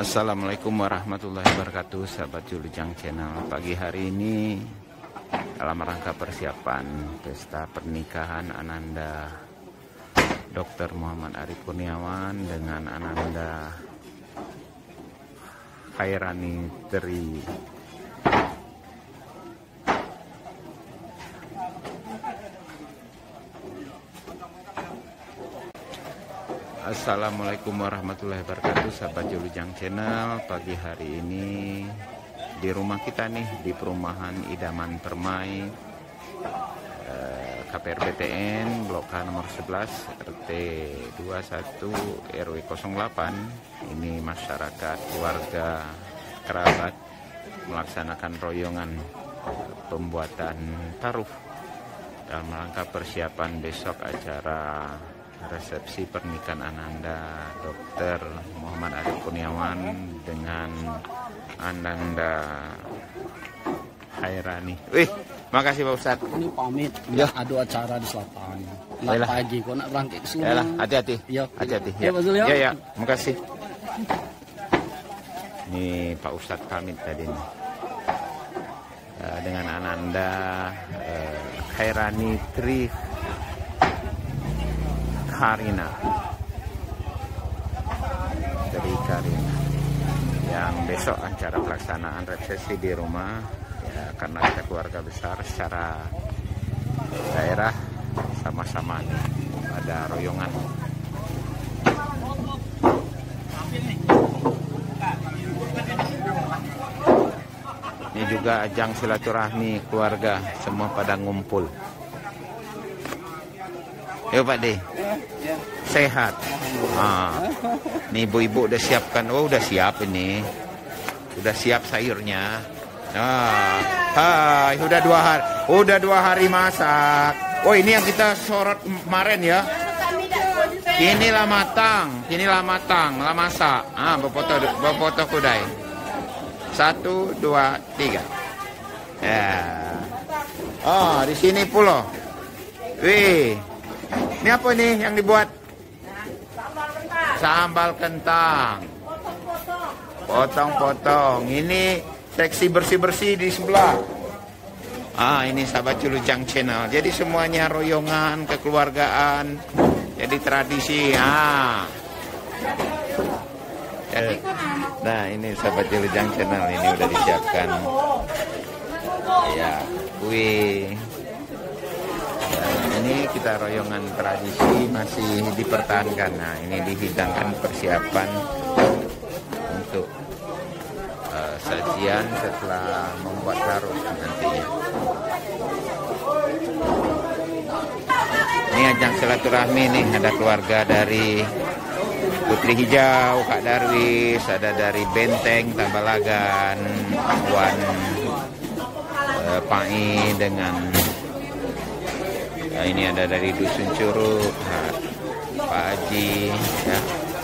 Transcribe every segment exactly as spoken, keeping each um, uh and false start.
Assalamualaikum warahmatullahi wabarakatuh, sahabat Julujang Channel. Pagi hari ini dalam rangka persiapan pesta pernikahan Ananda dokter Muhammad Arif Kurniawan dengan Ananda Khairani Tri. Assalamualaikum warahmatullahi wabarakatuh, sahabat Julujang Channel. Pagi hari ini di rumah kita nih, di perumahan Idaman Permai, eh, K P R B T N Blok K nomor sebelas R T dua puluh satu R W nol delapan. Ini masyarakat, keluarga, kerabat melaksanakan royongan pembuatan taruh dalam rangka persiapan besok acara resepsi pernikahan Ananda dokter Muhammad Arif Kurniawan dengan Ananda Khairani. Wih, makasih Pak Ustadz. Ini pamit, ya ada acara di selatan. Nak pagi, kok nak berangkat ke seluruh. Yalah, hati-hati. Ya, hati-hati. Ya, Pak Zul, ya. Ya, ya, makasih. Ini Pak Ustadz pamit tadi nih. Uh, dengan Ananda uh, Khairani Tri Karina dari Karina yang besok acara pelaksanaan resepsi di rumah ya, karena kita keluarga besar secara daerah sama-sama nih ada royongan. Ini juga ajang silaturahmi keluarga, semua pada ngumpul. Yuk Pak D, sehat. Ah, nih ibu-ibu udah siapkan, oh udah siap ini, udah siap sayurnya. Ah, hai, udah dua hari, udah dua hari masak. Oh ini yang kita sorot kemarin ya. Inilah matang, inilah matang, lah masak. Ah, berfoto, berfoto kudai. Satu, dua, tiga. Ya. Oh di sini pulau. Wih. Ini apa nih yang dibuat? Sambal kentang. Potong-potong. Ini seksi bersih-bersih di sebelah. Ah, ini sahabat Julujang Channel. Jadi semuanya royongan, kekeluargaan. Jadi tradisi. Ah. Jadi, nah, ini sahabat Julujang Channel, ini udah disiapkan. Ya, kue. Ini kita royongan tradisi masih dipertahankan. Nah, ini dihidangkan persiapan untuk uh, sajian setelah membuat taruh nantinya. Ini ajang silaturahmi nih, ada keluarga dari Putri Hijau, Kak Darwis, ada dari Benteng, Tambalagan, Wan uh, Pai dengan nah, ini ada dari Dusun Curug, nah, Pak Haji, ya.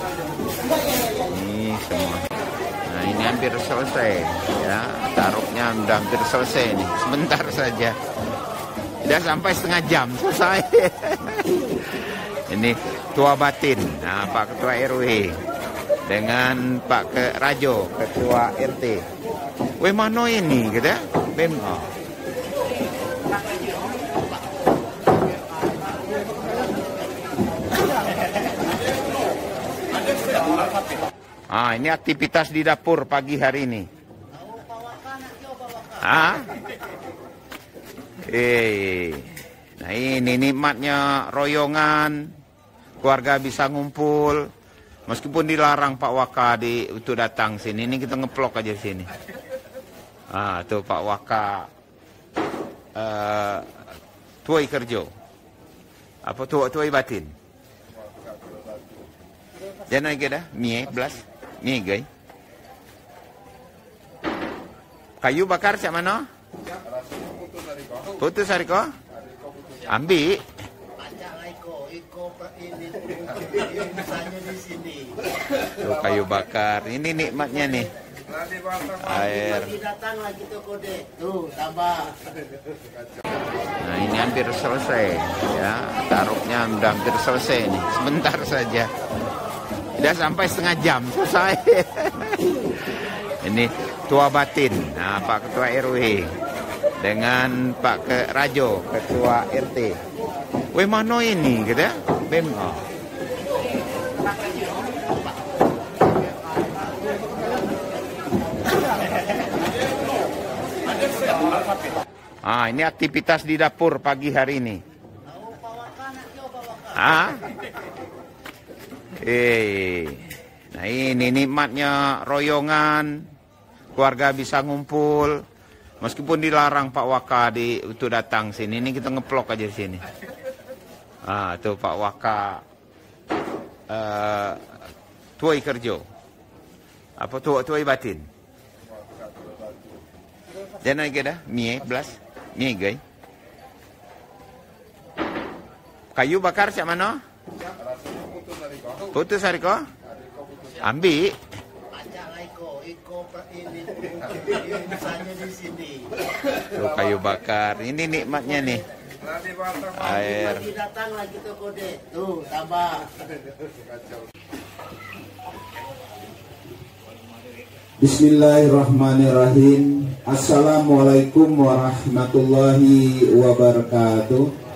Ini semua. Nah ini hampir selesai, ya. Taruhnya udah hampir selesai nih. Sebentar saja. Sudah sampai setengah jam selesai. Ini Tua Batin, nah Pak Ketua R W dengan Pak Ke Rajo, Ketua R T. Weh mana ini, gitu ya? Bem. Oh. Ah, ini aktivitas di dapur pagi hari ini. Ah, eh, nah ini nikmatnya royongan, keluarga bisa ngumpul, meskipun dilarang Pak Waka di itu datang sini. Ini kita ngeplok aja di sini. Ah, tuh Pak Waka, uh, Tuai Kerjo, apa tuai tuai batin. Jangan lagi dah, mie belas, mie gay. Kayu bakar cak mana? Putus hariko? Ambil. Tuh kayu bakar, ini nikmatnya nih. Air. Nah ini hampir selesai, ya. Taruhnya udah hampir selesai nih, sebentar saja. Tidak sampai setengah jam selesai. Ini Tua Batin, nah, Pak Ketua R W dengan Pak Ke Rajo, Ketua R T. Weh mana ini gitu ya? Bem. Oh. Ah, ini aktivitas di dapur pagi hari ini. Ah. Eh. Nah, ini nikmatnya royongan, keluarga bisa ngumpul. Meskipun dilarang Pak Waka di untuk datang sini, ini kita ngeplok aja di sini. Ah, tuh Pak Waka uh, Tuai Kerjo. Apa tuai tuai batin? Jangan lagi dah, mie belas, mie gay. Kayu bakar siapa mana? Putus hariko? Ambil. Tuh kayu bakar. Ini nikmatnya nih. Air. Datang lagi ke kode. Tuh, tambah. Bismillahirrahmanirrahim. Assalamualaikum warahmatullahi wabarakatuh.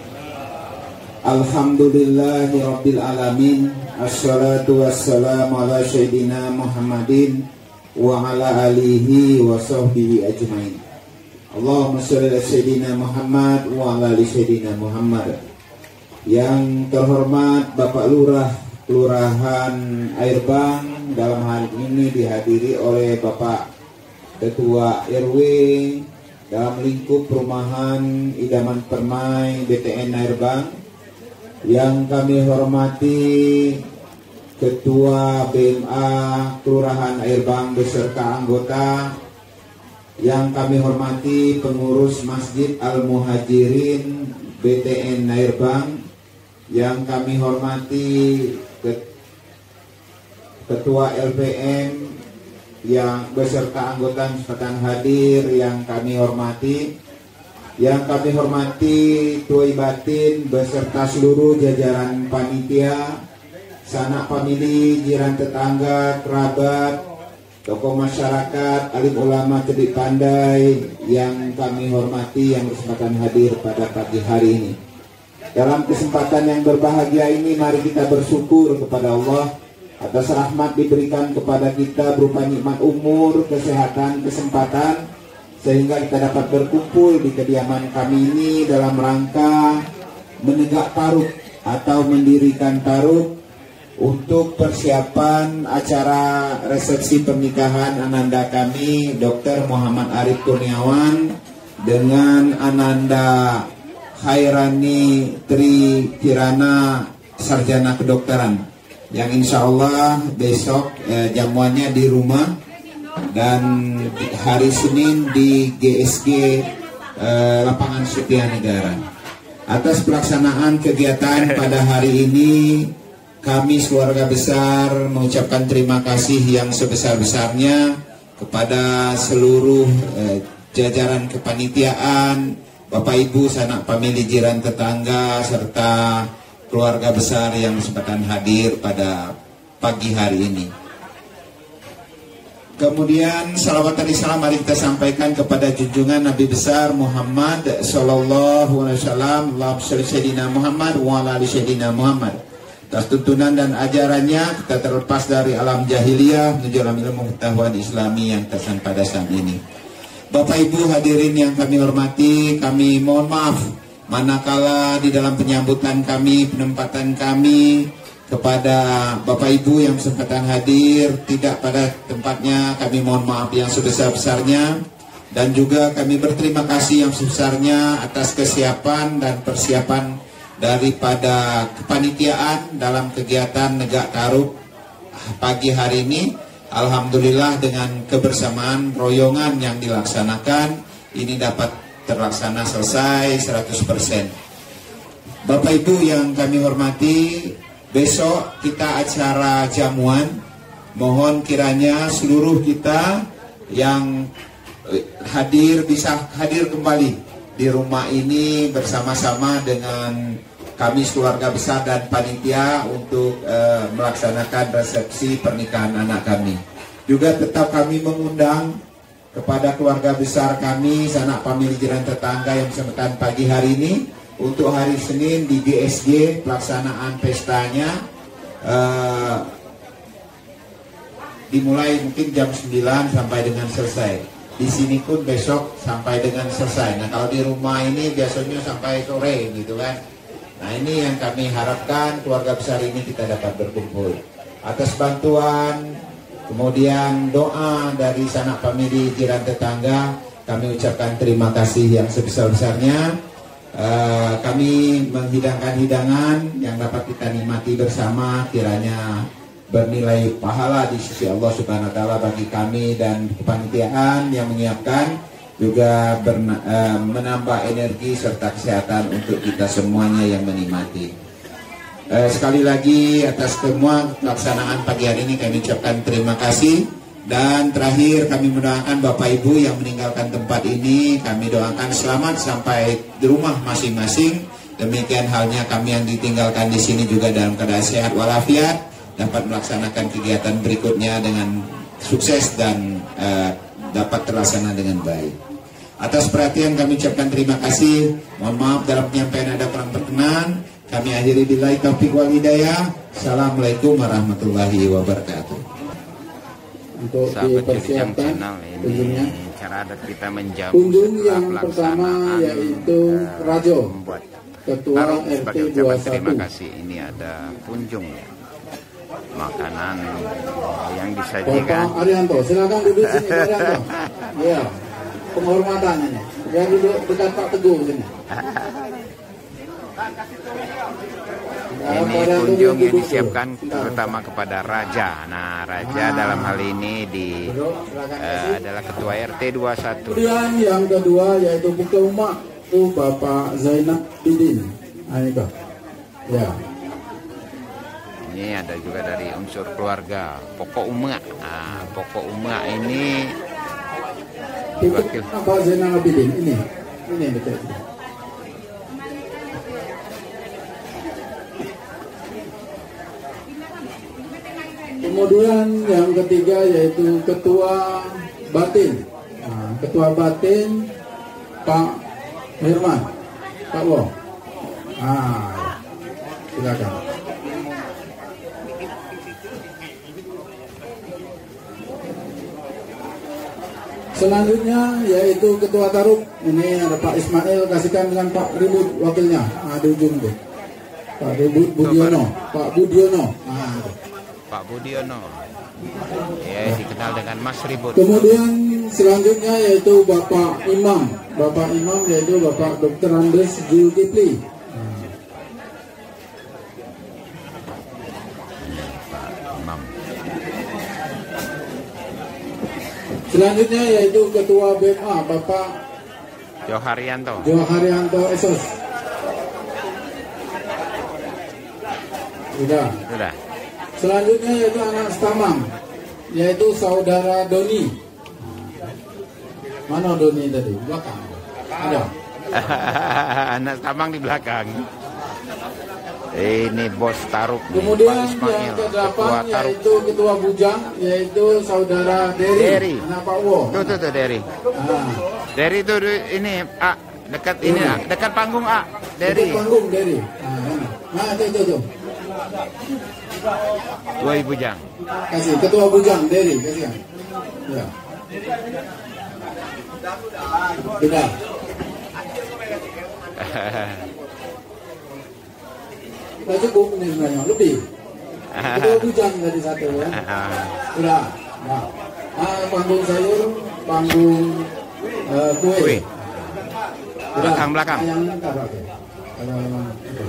Alhamdulillahi rabbil alamin. Assalatu wassalamu ala sayyidina Muhammadin wa ala alihi wa sahbihi ajmain. Allahumma sholli ala sayyidina Muhammad wa ala ali sayyidina Muhammad. Yang terhormat Bapak Lurah Kelurahan Airbang, dalam hal ini dihadiri oleh Bapak Ketua R W dalam lingkup perumahan Idaman Permai B T N Airbang. Yang kami hormati Ketua B M A Kelurahan Airbang beserta anggota. Yang kami hormati pengurus Masjid Al-Muhajirin B T N Airbang. Yang kami hormati Ketua L P M yang beserta anggota kesempatan hadir yang kami hormati. Yang kami hormati Tuai Batin beserta seluruh jajaran panitia, sanak famili, jiran tetangga, kerabat, tokoh masyarakat, alim ulama cerdik pandai yang kami hormati yang berkesempatan hadir pada pagi hari ini. Dalam kesempatan yang berbahagia ini, mari kita bersyukur kepada Allah atas rahmat diberikan kepada kita berupa nikmat umur, kesehatan, kesempatan, sehingga kita dapat berkumpul di kediaman kami ini dalam rangka menegak taruh atau mendirikan taruh untuk persiapan acara resepsi pernikahan ananda kami Dokter Muhammad Arif Kurniawan dengan Ananda Khairani Tri Kirana Sarjana Kedokteran, yang insya Allah besok eh, jamuannya di rumah dan hari Senin di G S G eh, Lapangan Setia Negara. Atas pelaksanaan kegiatan pada hari ini, kami keluarga besar mengucapkan terima kasih yang sebesar-besarnya kepada seluruh eh, jajaran kepanitiaan, Bapak Ibu, sanak famili, jiran tetangga, serta keluarga besar yang kesempatan hadir pada pagi hari ini. Kemudian salawat dan salam mari kita sampaikan kepada junjungan Nabi besar Muhammad sallallahu alaihi wasallam. Allahumma shalli sayyidina Muhammad wa ala ali sayyidina Muhammad. Atas tuntunan dan ajarannya kita terlepas dari alam jahiliyah menuju alam ilmu pengetahuan Islami yang tersan pada saat ini. Bapak Ibu hadirin yang kami hormati, kami mohon maaf manakala di dalam penyambutan kami, penempatan kami kepada Bapak Ibu yang kesempatan hadir tidak pada tempatnya, kami mohon maaf yang sebesar-besarnya. Dan juga kami berterima kasih yang sebesarnya atas kesiapan dan persiapan daripada kepanitiaan dalam kegiatan negak taruh pagi hari ini. Alhamdulillah dengan kebersamaan royongan yang dilaksanakan ini dapat terlaksana selesai seratus persen. Bapak Ibu yang kami hormati, besok kita acara jamuan. Mohon kiranya seluruh kita yang hadir bisa hadir kembali di rumah ini bersama-sama dengan kami keluarga besar dan panitia untuk uh, melaksanakan resepsi pernikahan anak kami. Juga tetap kami mengundang kepada keluarga besar kami, sanak famili jiran tetangga yang bersematan pagi hari ini untuk hari Senin di G S G pelaksanaan pestanya uh, dimulai mungkin jam sembilan sampai dengan selesai. Di sini pun besok sampai dengan selesai. Nah, kalau di rumah ini biasanya sampai sore gitu kan. Nah, ini yang kami harapkan keluarga besar ini kita dapat berkumpul. Atas bantuan, kemudian doa dari sanak famili jiran tetangga, kami ucapkan terima kasih yang sebesar-besarnya. Uh, kami menghidangkan hidangan yang dapat kita nikmati bersama, kiranya bernilai pahala di sisi Allah Subhanahu wa taala bagi kami dan kepanitiaan yang menyiapkan, juga berna, uh, menambah energi serta kesehatan untuk kita semuanya yang menikmati. Uh, sekali lagi atas semua pelaksanaan pagi hari ini kami ucapkan terima kasih. Dan terakhir kami mendoakan Bapak Ibu yang meninggalkan tempat ini, kami doakan selamat sampai di rumah masing-masing. Demikian halnya kami yang ditinggalkan di sini juga dalam keadaan sehat walafiat, dapat melaksanakan kegiatan berikutnya dengan sukses dan uh, dapat terlaksana dengan baik. Atas perhatian kami ucapkan terima kasih. Mohon maaf dalam penyampaian ada kurang berkenan. Kami akhiri billahi taufiq wal hidayah. Assalamualaikum warahmatullahi wabarakatuh. Untuk dipersiapkan kunjungnya. Cara adat kita menjamu kunjung yang pertama yaitu uh, Rajo, Ketua R T dua puluh satu. Terima kasih. Ini ada kunjung ya. Makanan yang disajikan. Bapak Arianto, silakan duduk sini Pak Arianto. Ya, penghormatan ini. Biar duduk dekat Pak Teguh sini. Ini kunjung yang disiapkan terutama kepada Raja. Nah, Raja dalam hal ini di uh, adalah Ketua R T dua puluh satu. Kemudian yang kedua yaitu Buka Umak, itu Bapak Zainab Bidin. Ayo, ya. Ini ada juga dari unsur keluarga Pokok Umak. Nah, Pokok Umak ini wakil Bapak Zainab Bidin. Ini, ini betul. Kemudian yang ketiga yaitu Ketua Batin. Nah, Ketua Batin Pak Herman, Pak Wo. Ah, silakan. Selanjutnya yaitu Ketua Taruk. Ini ada Pak Ismail, kasihkan dengan Pak Ribut wakilnya. Nah, di ujung tuh. Pak Ribut Budiono, Pak Budiono. Nah, Pak Budiono, ya dikenal dengan Mas Ribut. Kemudian selanjutnya yaitu Bapak Imam, Bapak Imam yaitu Bapak Dokter Andes Zulkifli. Imam. Selanjutnya yaitu Ketua B M A Bapak Joharyanto. Joharyanto Esos. Sudah. Sudah. Selanjutnya yaitu anak Stamang, yaitu saudara Doni. Mana Doni tadi? Belakang. Ada. Anak Stamang di belakang. Ini Bos Taruk. Kemudian Pak yang kedelapan yaitu Ketua Bujang, yaitu saudara Dery, Dery. anak Pak Wo. Tuh tuh tuh Dery. Ah. Dery itu ini A dekat ini A, dekat panggung A. Dery. Dekat panggung Dery. Nah, itu itu tuh. Dua ibu Bujang. Kasih Ketua Bujang Dery, kasih. Ya. Sudah. Tidak cukup ini sebenarnya, lebih. Ketua Bujang dari satu ya. Sudah. Nah, nah panggung sayur, panggung uh, kue. Kue. Belakang-belakang. Yang ntar oke. Kalau memang itu.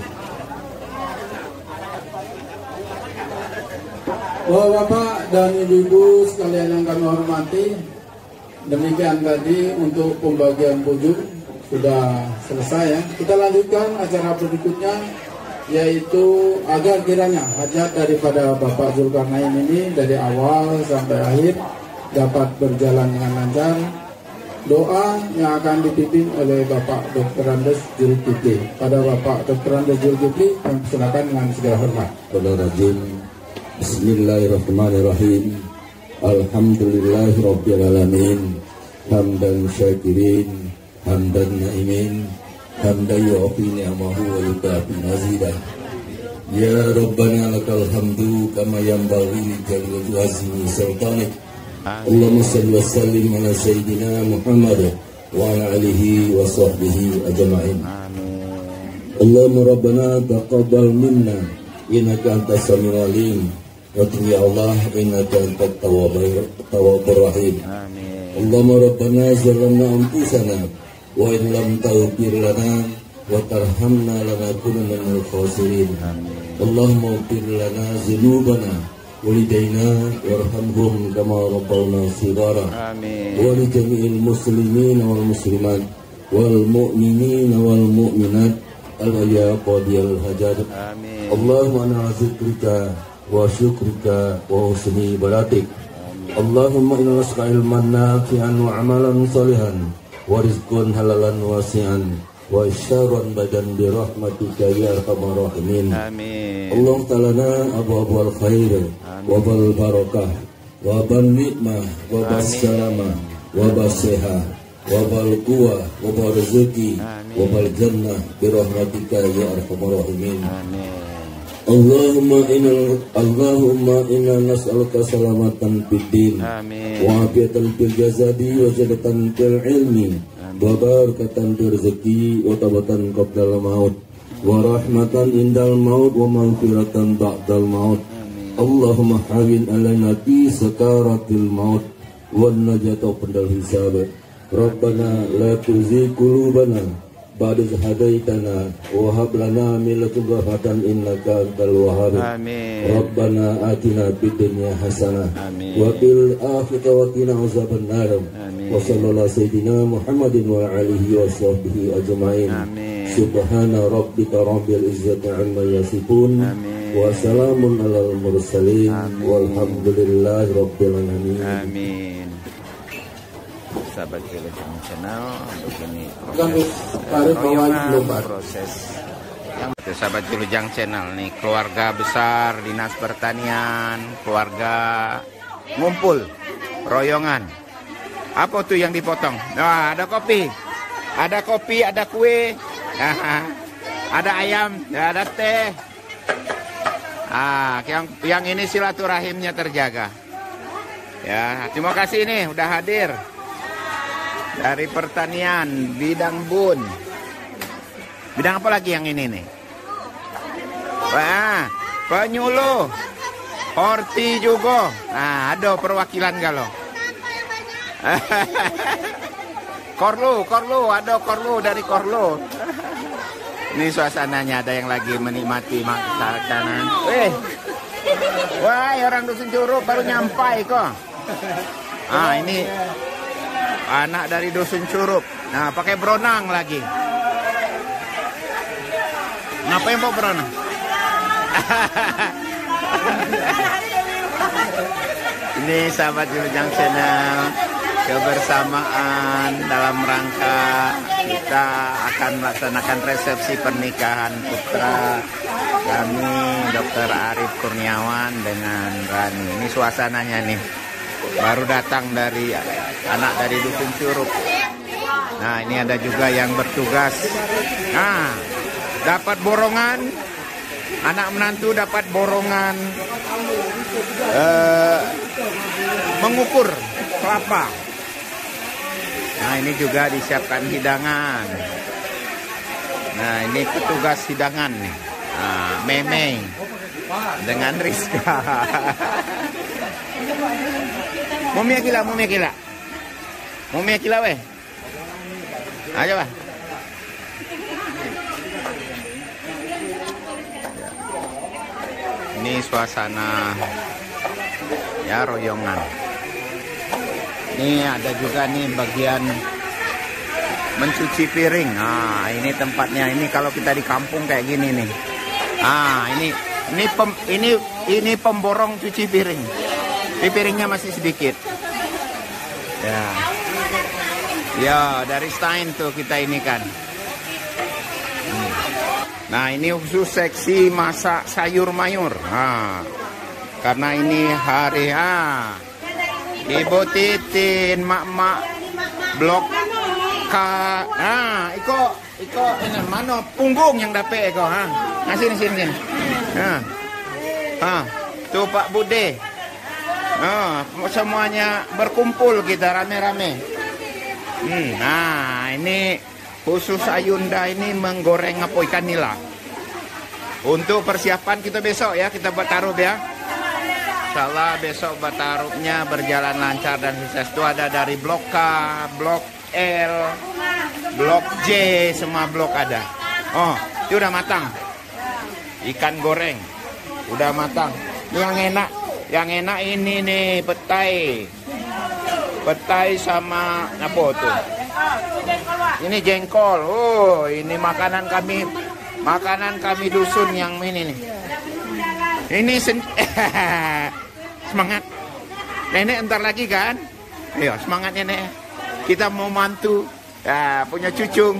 Bapak dan Ibu-ibu sekalian yang kami hormati, demikian tadi untuk pembagian pujuk sudah selesai ya. Kita lanjutkan acara berikutnya, yaitu agar kiranya hajat daripada Bapak Zulkarnain ini dari awal sampai akhir dapat berjalan dengan lancar. doa yang akan dipimpin oleh Bapak Doktor Andes Zulkifli. Pada Bapak Doktor Andes Zulkifli, kami persilakan dengan segala hormat. Bismillahirrahmanirrahim. Alhamdulillahirabbil alamin. Hamdan syakirin, hamdan naimin, hamdan yu'afi ni'amahu wa yukafi mazidah. Ya Rabbana lakal hamdu kama yanbaghi li jalali wajhi sultanik. Allahumma salli wa sallim ala sayyidina Muhammad wa ala alihi wa sahbihi ajma'in. Allahumma Rabbana taqabbal minna innaka antas samiul alim wa tub ya Allah innaka antat tawwabur rahim. Allahumma Rabbana zalamna anfusana wa in lam taghfir lana wa tarhamna lanakunanna minal khasirin. Allahumma ighfir lana dzunubana walidayna warhamhum kama rabbawna shighara. Amin. Wa li jami'il muslimin wal muslimat wal mu'minin wal mu'minat al ahya qadiyal hajat. Amin. Allahumma ana zikrika wa syukrika wa husni ibadatik. Allahumma inna nas'aluka ilman nafi'an wa amalan salihan wa rizqan halalan wasi'an wa syarran badan bi rahmatika ya arhamar rahimin. Amin. Allah ta'ala abwabul khair wa bal barakah wa bal nikmah wa bal salamah wa bal sehat wa bal quwwah wa bal rezeki wa bal jannah bi rahmatika ya arhamar rahimin. Amin. Allahumma inna Allahumma inna nas'aluka salamatan fid din wa afiatan fil jasadi wa ziyadatan fil ilmi wa barakatan fil rezeki wa tabatan qabla maut wa rahmatan indal maut wa maghfiratan ba'dal maut. Allahumma hawin alaina fi sakaratil maut wan najata pendal hisab. Rabbana la tuzigh qulubana ba'da idh hadaitana wa hab lana min ladunka rahmatan innaka antal wahhab. Amin. Rabbana atina fid dunya hasanah wa fil akhirati wa qina azabannar. Wa sallallahu sayyidina Muhammadin wa alihi wa sahbihi ajma'in. Subhana rabbika rabbil izzati amma yasifun wa salamun alal mursalin walhamdulillahi rabbil alamin. Amin. Sahabat Wilujeng Channel, untuk ini proses royongan, proses yang itu sahabat Wilujeng Channel nih, keluarga besar dinas pertanian, keluarga ngumpul royongan. Apa tuh yang dipotong? Nah, ada kopi, ada kopi, ada kue, ada ayam, ada teh. Ah, yang yang ini silaturahimnya terjaga. Ya, terima kasih nih udah hadir. Dari pertanian, bidang bun. Bidang apa lagi yang ini nih? Wah, penyuluh, horti juga. Nah, ada perwakilan kalau. Korlu, korlu, ada korlu dari korlu. Ini suasananya, ada yang lagi menikmati makanan. Eh, wah, orang dusun Curug baru nyampai kok. Ah, ini anak dari dusun Curug. Nah, pakai beronang lagi. Ngapain mau beronang? Ini sahabat Wilujeng Channel, kebersamaan dalam rangka kita akan melaksanakan resepsi pernikahan putra kami Dokter Arif Kurniawan dengan Rani. Ini suasananya nih. Baru datang dari anak dari dusun Curug. Nah, ini ada juga yang bertugas. Nah, dapat borongan. Anak menantu dapat borongan uh, mengukur kelapa. Nah, ini juga disiapkan hidangan. Nah, ini petugas hidangan nih. Nah, Meme dengan Rizka. Mumia kila, mumia kila. Mumia kila weh. Ayo bah. Ini suasana ya royongan. Ini ada juga nih bagian mencuci piring. Nah, ini tempatnya. Ini kalau kita di kampung kayak gini nih. Ah, ini ini pem, ini ini pemborong cuci piring. Di piringnya masih sedikit. Ya. Ya, dari Stein tuh kita ini kan. Nah, ini khusus seksi masak sayur mayur. Nah, karena ini hari ah, Ibu Titin, mak-mak blok K. Nah, iko iko ini mana punggung yang dapet iko ha. Nah, sini sini sini. Nah. Ah, tuh Pak Bude. Nah, semuanya berkumpul kita rame-rame. Hmm, nah, ini khusus Ayunda ini menggoreng apa ikan nila. Untuk persiapan kita besok ya, kita buat taruh ya. Insyaallah besok buat taruhnya berjalan lancar dan sukses. Itu ada dari blok K, blok L, blok J, semua blok ada. Oh, itu udah matang. Ikan goreng udah matang. Yang enak, yang enak ini nih petai. Petai sama apa tuh? Ini jengkol. Oh, ini makanan kami, makanan kami dusun yang ini nih. Ini sen semangat. Nenek entar lagi kan? Ayo semangat nenek. Kita mau mantu, ya, punya cucung.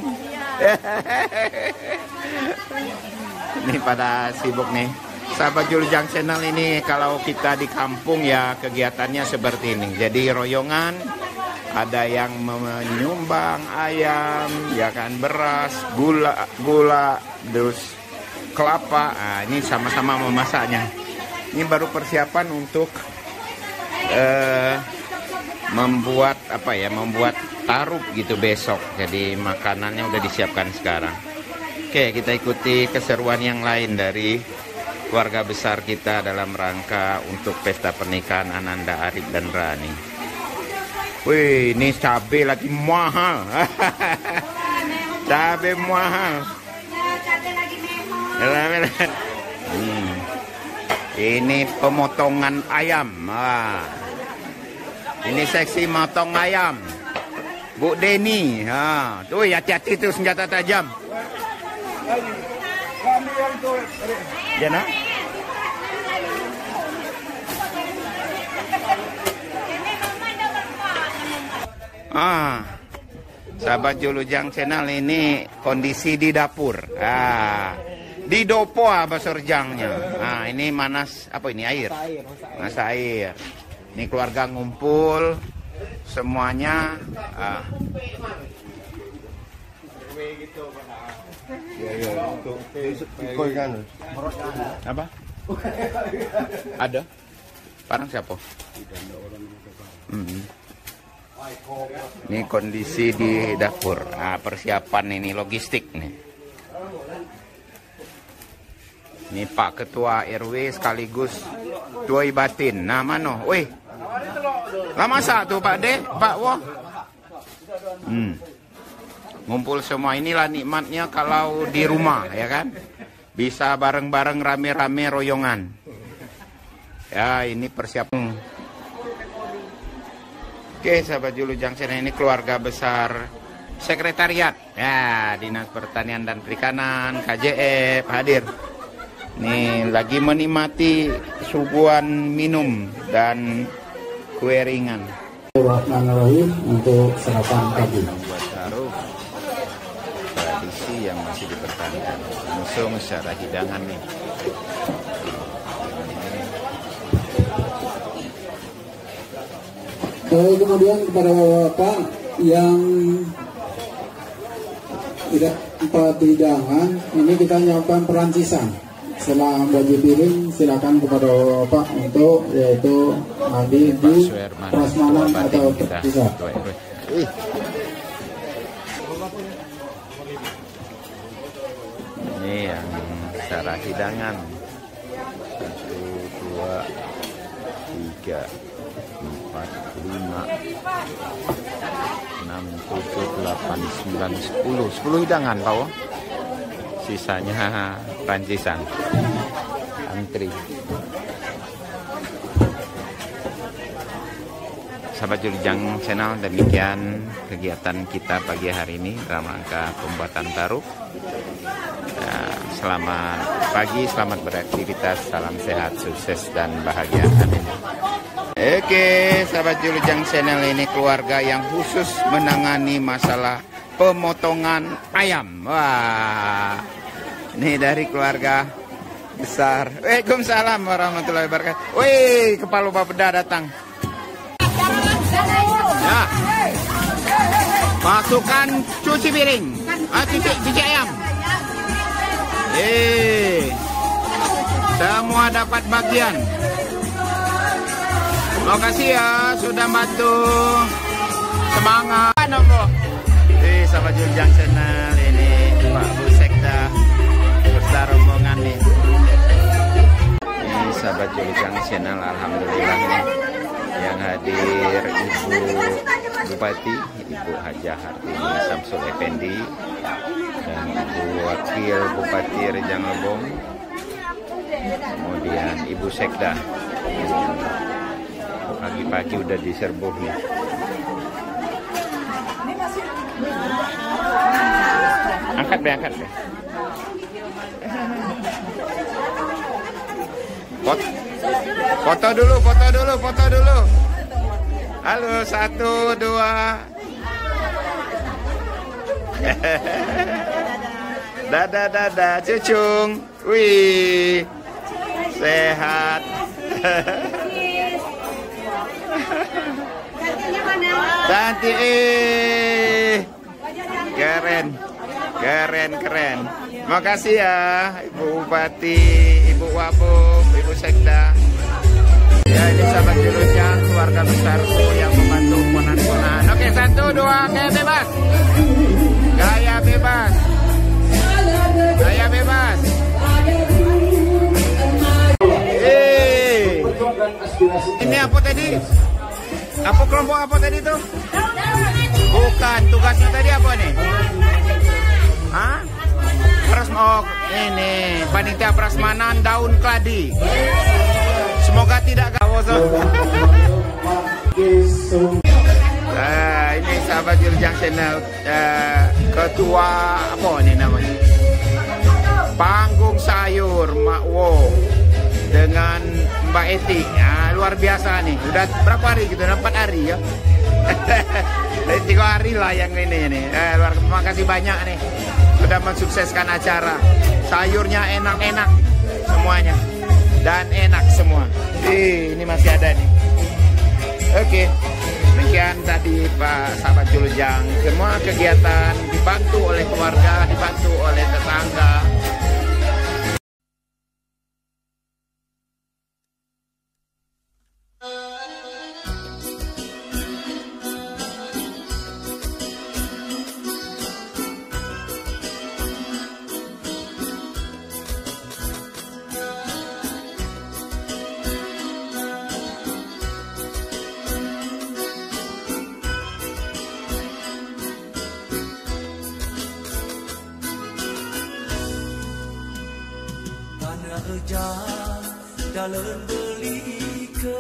Ini pada sibuk nih. Sahabat Julujang Channel ini kalau kita di kampung ya kegiatannya seperti ini. Jadi royongan, ada yang menyumbang ayam, ya kan, beras, gula, gula, terus kelapa. Nah, ini sama-sama memasaknya. Ini baru persiapan untuk eh, membuat apa ya, membuat tarup gitu besok. Jadi makanannya udah disiapkan sekarang. Oke, kita ikuti keseruan yang lain dari keluarga besar kita dalam rangka untuk pesta pernikahan Ananda Arif dan Rani. Wih, ini cabai lagi mahal. Cabai mahal. Hmm. Ini pemotongan ayam. Wah. Ini seksi motong ayam. Bu Deni. Ha, tuh hati-hati tuh senjata tajam. Jana? Ah, sahabat Julujang Channel ini kondisi di dapur. Ah, di dopo basorjangnya. Ah, ini manas apa ini air? Manas air. Ini keluarga ngumpul semuanya. Ah. Apa? Ada? Parang siapa? Hmm. Ini kondisi di dapur. Nah, persiapan ini logistik nih. Ini Pak Ketua R W sekaligus Tuai Batin. Nah, mana? Wih. Lah masa tuh Pak De, Pak Wo? Hmm. Ngumpul semua, inilah nikmatnya kalau di rumah ya kan, bisa bareng-bareng rame-rame royongan ya. Ini persiapan. Oke sahabat Julujang Channel, ini keluarga besar sekretariat ya, Dinas Pertanian dan Perikanan K J F hadir. Nih lagi menikmati suguhan minum dan kue ringan. Bismillahirrahmanirrahim untuk sarapan pagi. Tradisi yang masih dipertahankan, musuh secara hidangan nih. Kemudian kepada bapak-bapak yang tidak empat hidangan, ini kita nyiapkan perancisan. Setelah baju piring, silakan kepada bapak untuk yaitu hadir di prasmanan atau terpisah. Ini yang secara hidangan. Satu, dua, tiga, empat, lima, enam, tujuh, delapan, sembilan, sepuluh. Sepuluh hidangan, Pak. Sisanya rancisan. Antri. Sahabat Julujang Channel, demikian kegiatan kita pagi hari ini dalam rangka pembuatan taruh. Ya, selamat pagi, selamat beraktivitas, salam sehat, sukses dan bahagia. Amin. Oke, sahabat Julujang Channel, ini keluarga yang khusus menangani masalah pemotongan ayam. Wah, ini dari keluarga besar. Waalaikumsalam warahmatullahi wabarakatuh. Wih, kepala Bapeda datang. Ya, masukkan cuci piring, ah, cuci, cuci ayam. Eh, semua dapat bagian. Terima kasih ya sudah bantu. Semangat. Nomor. Eh, sahabat Julujang Channel, ini Pak Bu Sekda beserta rombongan nih. Ini sahabat Julujang Channel, alhamdulillah nih yang hadir Ibu Bupati, Ibu Hajah Hartini Samsul Effendi, dan Ibu Wakil Bupati Rejang Lebong, kemudian Ibu Sekda. Pagi-pagi udah diserbu nih. Angkat deh, angkat deh. Foto, foto dulu, foto dulu, foto dulu. Halo, satu, dua. Dadah, dadah, cucung. Wih, sehat. Cantik, eh, keren, keren, keren. Makasih ya, Ibu Bupati, Ibu Wabub, Ibu Sekda. Ya, ini sahabat Julujang, keluarga besarku yang membantu ponan-ponan. Oke, satu, dua, gaya bebas, gaya bebas, gaya bebas. Eh, ini apa tadi? Apa kelompok apa tadi tuh? Bukan, tugasnya tadi apa nih? Hah? Prasmo, ini panitia prasmanan daun keladi. Semoga tidak gawoso. Nah, ini sahabat Julujang Channel, uh, ketua apa nih namanya? Panggung sayur Mak Wo dengan Mbak Eti. Nah, luar biasa nih. Udah berapa hari gitu? Empat hari ya. Tiga hari lah yang ini nih. Eh, luar terima kasih banyak nih. Sudah mensukseskan acara. Sayurnya enak-enak semuanya. Dan enak semua. Ih, ini masih ada nih. Oke. Demikian tadi Pak sahabat Julujang. Semua kegiatan dibantu oleh keluarga, dibantu oleh tetangga. Dalam beli ke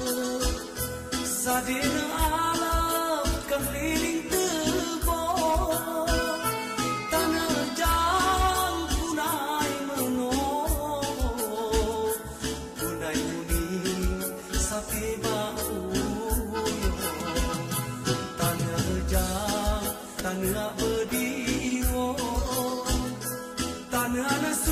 sadina alam keliling tebon tanah jang punai menong punai muni sapi bau tanah jang tanah bediwo tanah nasu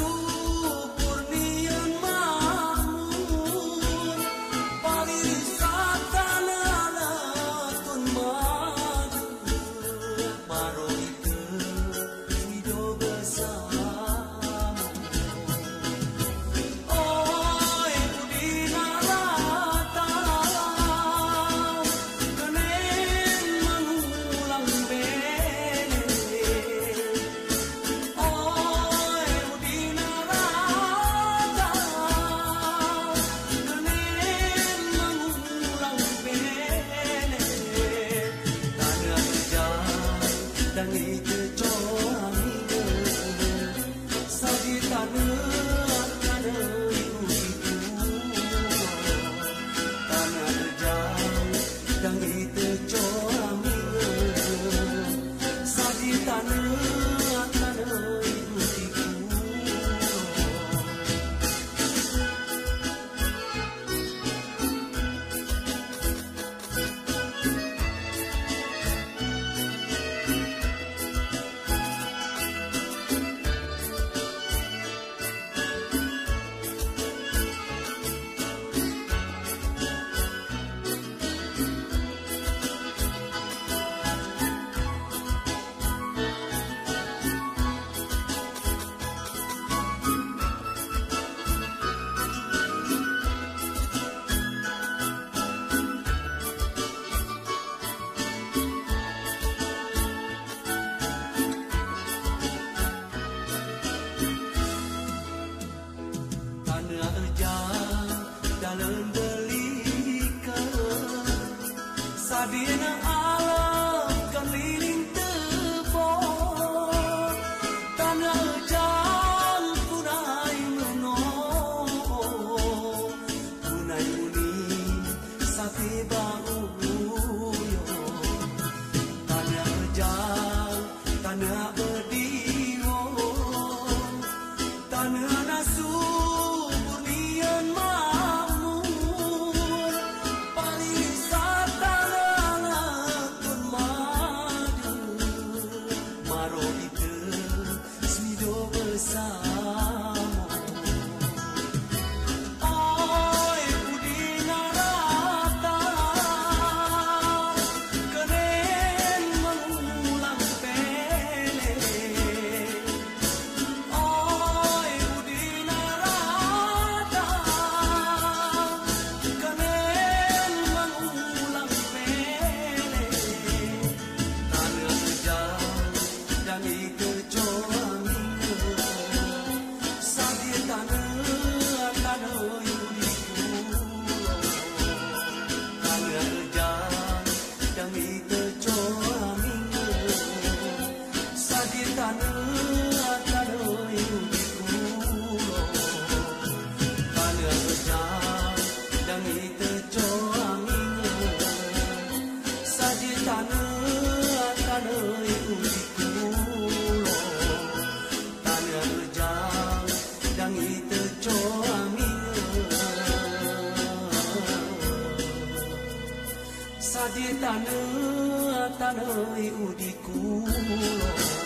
sadina alam keliling tebon tanah jang kunai menong kunai muni sapi bau yo tanah jang tanah berdiro tanah nasu bunian makmur pariwisata pun madu maro itu sido bersama oi budi narata keren mengulang pele oi budi narata keren mengulang pele tanah jauh dan ikecoang sadir tanah tanah tanah jauh dan ikecoang sadir tanah tanah tanah jauh dan ikecoang sadir tanah tanah tanah jauh dan ikecoang sadir tanah tanah udiku